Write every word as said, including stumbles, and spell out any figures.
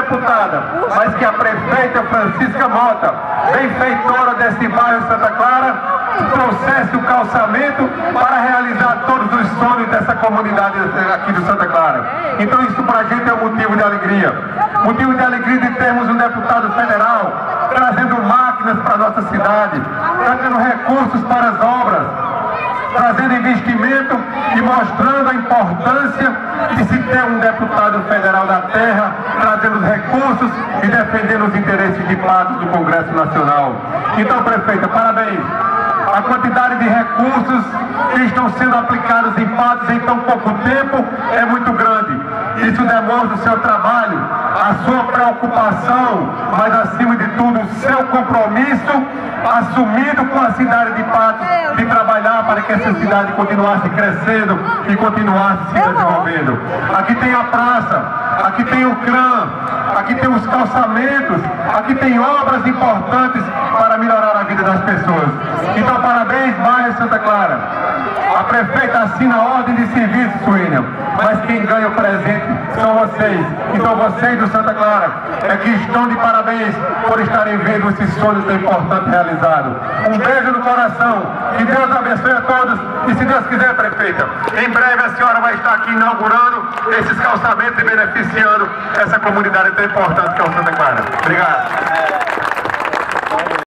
deputada, mas que a prefeita Francisca Mota, benfeitora desse bairro Santa Clara, trouxesse o calçamento para realizar todos os sonhos dessa comunidade aqui de Santa Clara. Então isso para a gente é um motivo de alegria. Motivo de alegria de termos um deputado federal trazendo máquinas para a nossa cidade, trazendo recursos para as obras, trazendo investimento e mostrando a importância de se ter um deputado federal da terra, trazendo os recursos e defendendo os interesses de Patos do Congresso Nacional. Então, prefeita, parabéns. A quantidade de recursos que estão sendo aplicados em Patos em tão pouco tempo é muito grande. Isso demonstra o seu trabalho, a sua preocupação, mas acima de tudo o seu compromisso assumido com a cidade de Patos, de trabalhar para que essa cidade continuasse crescendo e continuasse se desenvolvendo. Aqui tem a praça, aqui tem o CRAM, aqui tem os calçamentos, aqui tem obras importantes para melhorar a vida das pessoas. Então, parabéns, bairro Santa Clara. A prefeita assina a ordem de serviço, Suínia, mas quem ganha o presente são vocês. Então, vocês do Santa Clara é que estão de parabéns por estarem vendo esses sonhos tão importantes realizados. Um beijo no coração, que Deus abençoe a todos e, se Deus quiser, prefeita, em breve a senhora vai estar aqui inaugurando esses calçamentos e beneficiando essa comunidade tão importante que é o Santa Clara. Obrigado.